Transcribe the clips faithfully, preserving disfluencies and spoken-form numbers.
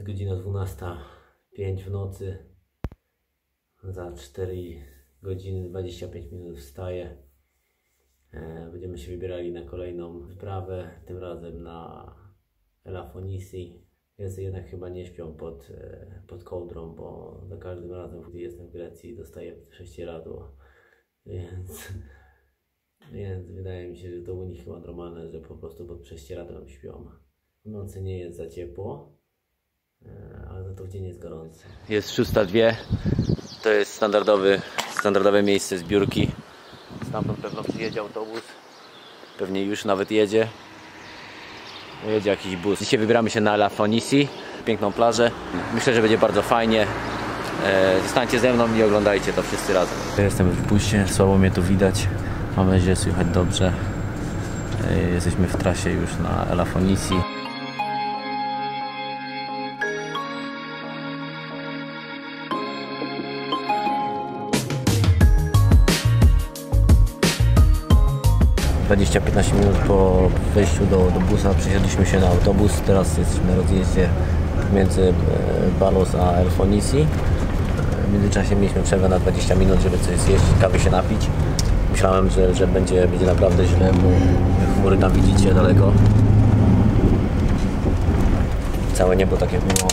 godzina dwunasta pięć w nocy. Za cztery godziny dwadzieścia pięć minut wstaję. Będziemy się wybierali na kolejną wyprawę, tym razem na Elafonisi. Więc jednak chyba nie śpią pod, pod kołdrą, bo za każdym razem, gdy jestem w Grecji, dostaję prześcieradło. Więc, więc wydaje mi się, że to u nich chyba normalne, że po prostu pod prześcieradłem śpią. W nocy nie jest za ciepło, ale za to w dzień jest gorąco. Jest szósta dwie. To jest standardowy, standardowe miejsce zbiórki. Stamtąd pewno przyjedzie autobus. Pewnie już nawet jedzie. Jedzie jakiś bus. Dzisiaj wybieramy się na Elafonisi. Piękną plażę. Myślę, że będzie bardzo fajnie. Zostańcie ze mną i oglądajcie to wszyscy razem. Jestem w busie, słabo mnie tu widać. Mam nadzieję, że słychać dobrze. Jesteśmy w trasie już na Elafonisi. dwadzieścia piętnaście minut po wejściu do, do busa przesiedliśmy się na autobus. Teraz jesteśmy na rozjeździe między Palos a Elafonisi. W międzyczasie mieliśmy przerwę na dwadzieścia minut, żeby coś zjeść, kawy się napić. Myślałem, że, że będzie, będzie naprawdę źle, bo chmury tam widzicie daleko. Całe niebo takie było.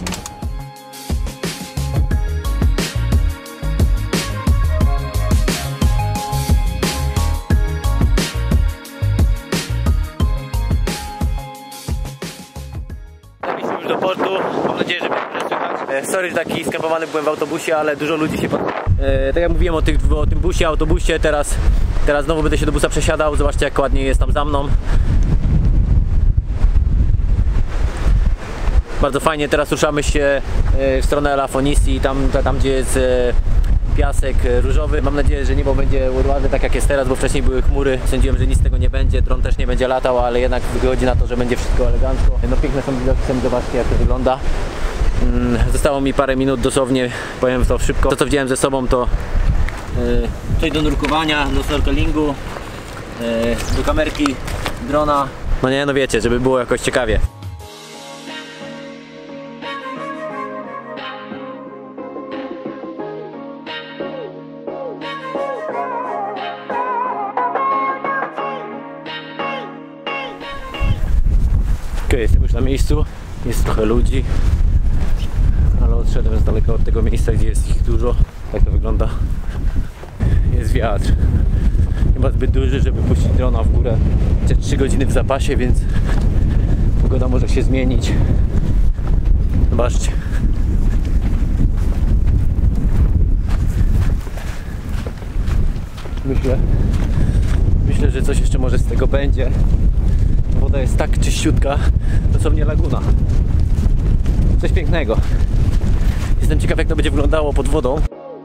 Do portu. Mam nadzieję, że będzie słychać. Sorry, że taki skrępowany byłem w autobusie, ale dużo ludzi się pod... e, tak jak mówiłem o, tych, o tym busie, autobusie, teraz, teraz znowu będę się do busa przesiadał. Zobaczcie, jak ładnie jest tam za mną. Bardzo fajnie, teraz ruszamy się w stronę Elafonisi, tam, tam gdzie jest piasek różowy. Mam nadzieję, że niebo będzie ładne tak jak jest teraz, bo wcześniej były chmury. Sądziłem, że nic z tego nie będzie, dron też nie będzie latał, ale jednak wychodzi na to, że będzie wszystko elegancko. No piękne są widoki, zobaczcie jak to wygląda. Zostało mi parę minut dosłownie, powiem to szybko. To co wziąłem ze sobą to yy, coś do nurkowania, do snorkelingu, yy, do kamerki, drona. No nie, no wiecie, żeby było jakoś ciekawie. Ok, jestem już na miejscu, jest trochę ludzi, ale odszedłem z daleka od tego miejsca, gdzie jest ich dużo. Tak to wygląda. Jest wiatr, nie ma zbyt duży, żeby puścić drona w górę. Jeszcze trzy godziny w zapasie, więc pogoda może się zmienić. Zobaczcie. Myślę, myślę, że coś jeszcze może z tego będzie. Woda jest tak czyściutka, dosłownie laguna. Coś pięknego. Jestem ciekaw, jak to będzie wyglądało pod wodą.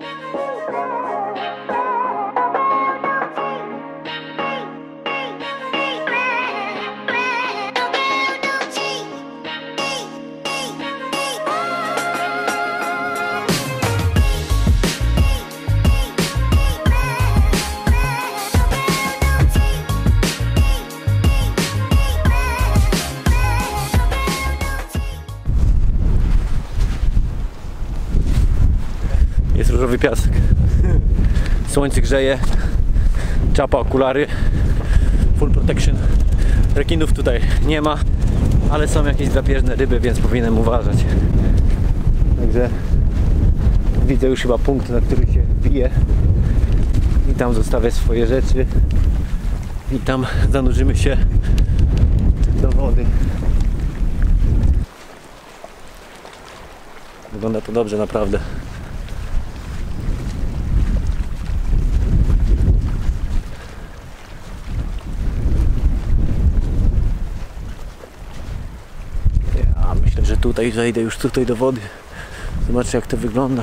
Jest różowy piasek. Słońce grzeje. Czapa, okulary. Full protection. Rekinów tutaj nie ma, ale są jakieś drapieżne ryby, więc powinienem uważać. Także widzę już chyba punkt, na który się wbiję. I tam zostawię swoje rzeczy. I tam zanurzymy się do wody. Wygląda to dobrze, naprawdę. Że tutaj zejdę już tutaj do wody. Zobaczcie, jak to wygląda.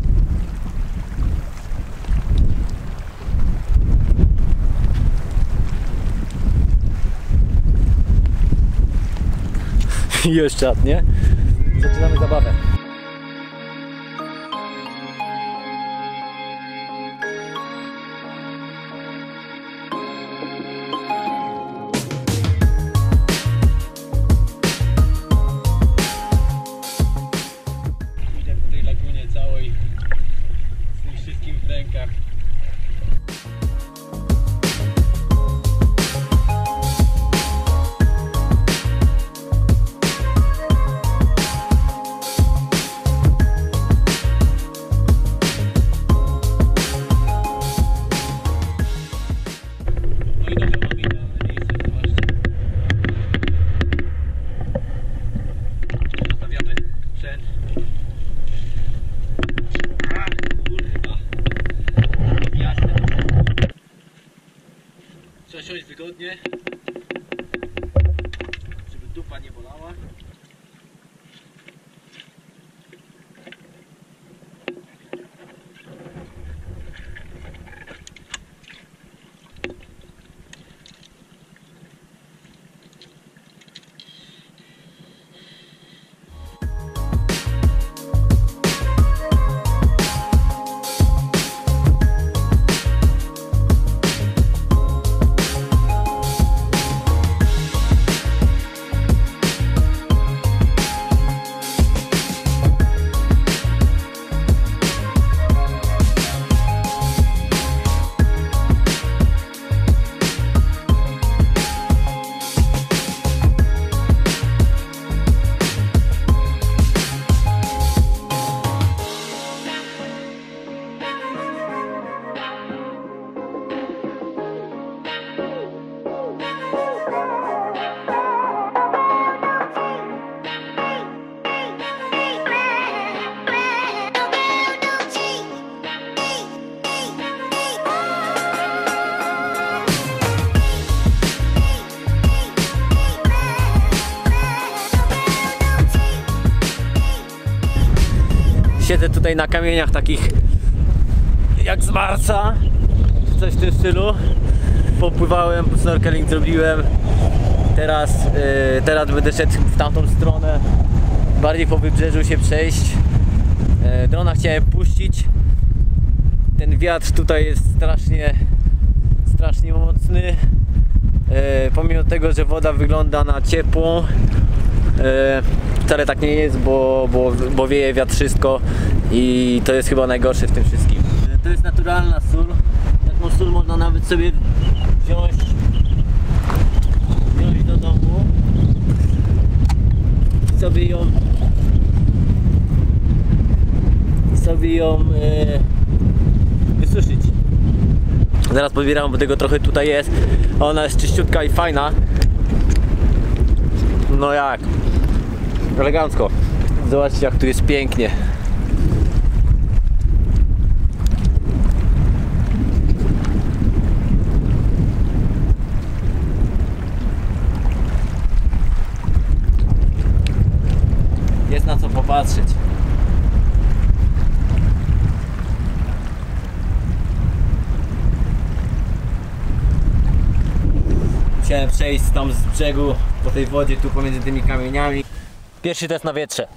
I jeszcze, nie? Zaczynamy zabawę. Trzeba siąść wygodnie, żeby dupa nie bolała. Siedzę tutaj na kamieniach takich jak z Marsa, czy coś w tym stylu. Popływałem, snorkeling zrobiłem. Teraz, yy, teraz będę szedł w tamtą stronę, bardziej po wybrzeżu się przejść. Yy, drona chciałem puścić. Ten wiatr tutaj jest strasznie, strasznie mocny. Yy, pomimo tego, że woda wygląda na ciepłą, yy, wcale tak nie jest, bo, bo, bo wieje wiatrzysko i to jest chyba najgorsze w tym wszystkim. To jest naturalna sól. Taką sól można nawet sobie wziąć, wziąć do domu i sobie ją sobie ją e, wysuszyć. Zaraz pobieram, bo tego trochę tutaj jest. Ona jest czyściutka i fajna. No jak? Elegancko. Zobaczcie, jak tu jest pięknie. Jest na co popatrzeć. Musiałem przejść tam z brzegu po tej wodzie, tu pomiędzy tymi kamieniami. Pierwszy test na wietrze.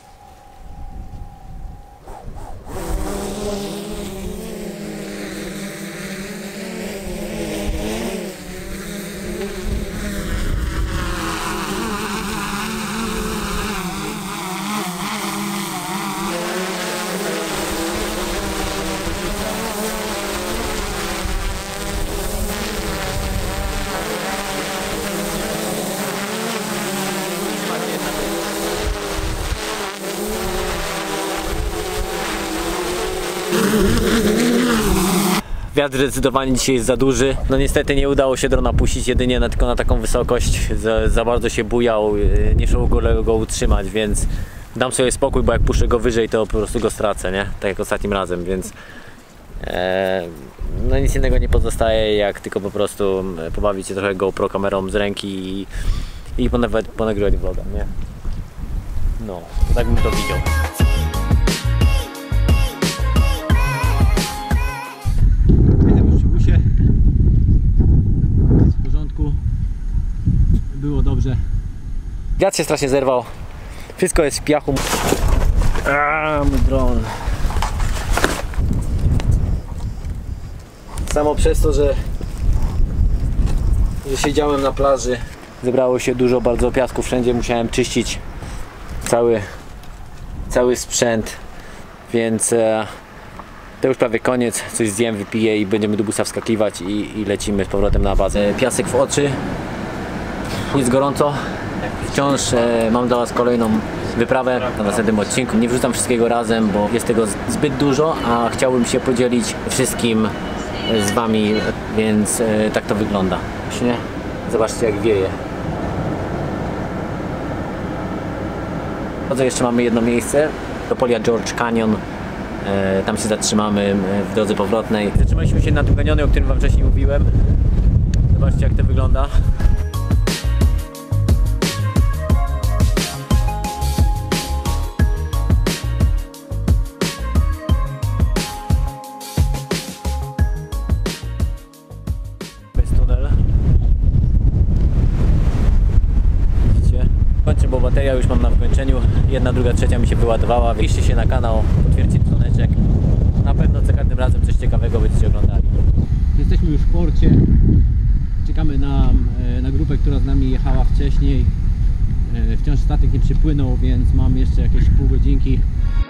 Wiatr zdecydowanie dzisiaj jest za duży. No niestety nie udało się drona puścić jedynie na, tylko na taką wysokość. Za, za bardzo się bujał, nie szło go, go utrzymać, więc dam sobie spokój, bo jak puszczę go wyżej, to po prostu go stracę, nie? Tak jak ostatnim razem, więc e, no nic innego nie pozostaje, jak tylko po prostu pobawić się trochę GoPro kamerą z ręki i, i ponagrywać vloga, nie? No, tak bym to widział. Było dobrze. Wiatr się strasznie zerwał. Wszystko jest w piachu. Aaaa, mój dron. Samo przez to, że, że siedziałem na plaży, zebrało się dużo bardzo piasku wszędzie. Musiałem czyścić cały, cały sprzęt, więc e, to już prawie koniec. Coś zjem, wypiję i będziemy do busa wskakiwać i, i lecimy z powrotem na bazę. Piasek w oczy. Jest gorąco. Wciąż e, mam dla Was kolejną wyprawę na następnym odcinku. Nie wrzucam wszystkiego razem, bo jest tego zbyt dużo, a chciałbym się podzielić wszystkim z Wami, więc e, tak to wygląda. Właśnie zobaczcie, jak wieje. Jeszcze mamy jedno miejsce, Topolia George Canyon. E, tam się zatrzymamy w drodze powrotnej. Zatrzymaliśmy się na tym kanionie, o którym Wam wcześniej mówiłem. Zobaczcie, jak to wygląda. Jest tunel. Widzicie? Kończę, bo bateria już mam na wykończeniu. Jedna, druga, trzecia mi się wyładowała. Wejście się na kanał, potwierdźcie dzwoneczek. Na pewno za każdym razem coś ciekawego będziecie oglądali. Jesteśmy już w porcie. Czekamy na, na grupę, która z nami jechała wcześniej. Wciąż statek nie przypłynął, więc mam jeszcze jakieś pół godzinki.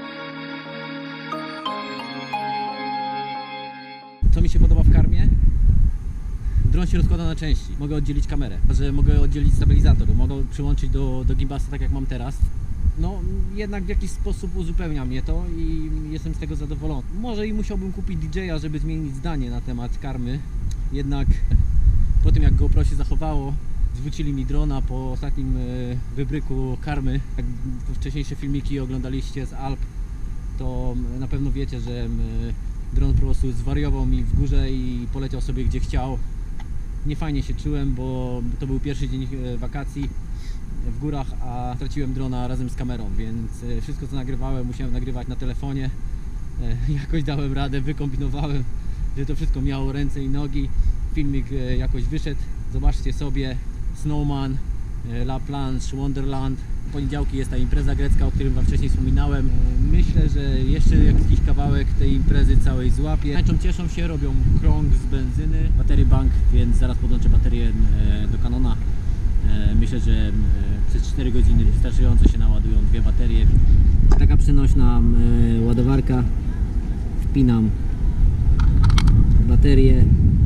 Co mi się podoba w karmie? Dron się rozkłada na części. Mogę oddzielić kamerę, że mogę oddzielić stabilizator, mogę przyłączyć do, do gimbasa tak jak mam teraz. No jednak w jakiś sposób uzupełnia mnie to i jestem z tego zadowolony. Może i musiałbym kupić D J a, żeby zmienić zdanie na temat karmy. Jednak po tym jak GoPro się zachowało, zwrócili mi drona po ostatnim wybryku karmy. Jak wcześniejsze filmiki oglądaliście z Alp, to na pewno wiecie, że dron po prostu zwariował mi w górze i poleciał sobie gdzie chciał. Niefajnie się czułem, bo to był pierwszy dzień wakacji w górach, a straciłem drona razem z kamerą, więc wszystko co nagrywałem musiałem nagrywać na telefonie. Jakoś dałem radę, wykombinowałem, że to wszystko miało ręce i nogi. Filmik jakoś wyszedł. Zobaczcie sobie Snowman, La Planche, Wonderland. W poniedziałki jest ta impreza grecka, o którym wam wcześniej wspominałem. Myślę, że jeszcze jakiś kawałek tej imprezy całej złapię. Tańczą, cieszą się, robią krąg z benzyny, batery bank, więc zaraz podłączę baterię do Canona. Myślę, że przez cztery godziny wystarczająco się naładują dwie baterie. Taka przenośna ładowarka. Wpinam baterię.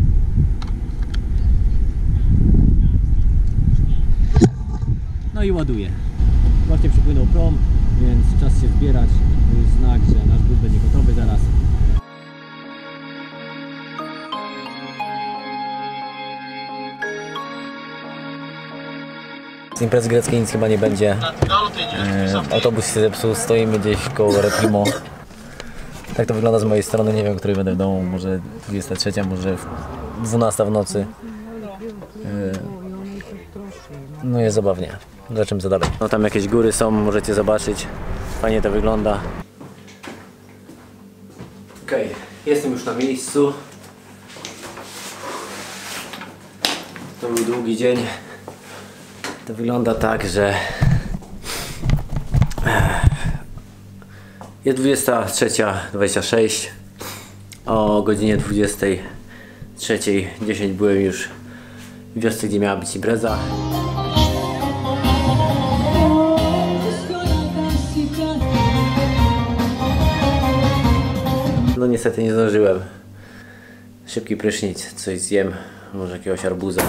No i ładuję. Właśnie przypłynął prom, więc czas się zbierać. To jest znak, że nasz bus będzie gotowy zaraz. Z imprezy greckiej nic chyba nie będzie. E, autobus się zepsuł, stoimy gdzieś koło Reprimo. Tak to wygląda z mojej strony, nie wiem, o której będę w domu, może dwudziesta trzecia, może dwunasta w nocy. E, no jest zabawnie. Zobaczymy co dalej. No tam jakieś góry są, możecie zobaczyć. Fajnie to wygląda. Okej, okay, jestem już na miejscu. To był długi dzień. To wygląda tak, że jest dwudziesta trzecia dwadzieścia sześć. O godzinie dwudziestej trzeciej dziesięć byłem już w wiosce, gdzie miała być impreza. No niestety nie zdążyłem. Szybki prysznic, coś zjem, może jakiegoś arbuza.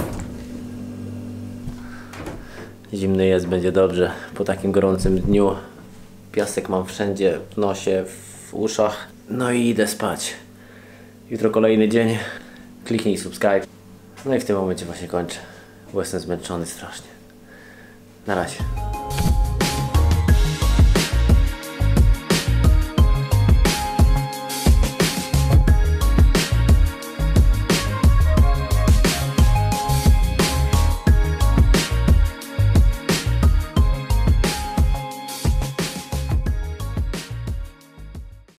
Zimny jest, będzie dobrze po takim gorącym dniu. Piasek mam wszędzie, w nosie, w uszach. No i idę spać. Jutro kolejny dzień. Kliknij subscribe. No i w tym momencie właśnie kończę, bo jestem zmęczony strasznie. Na razie.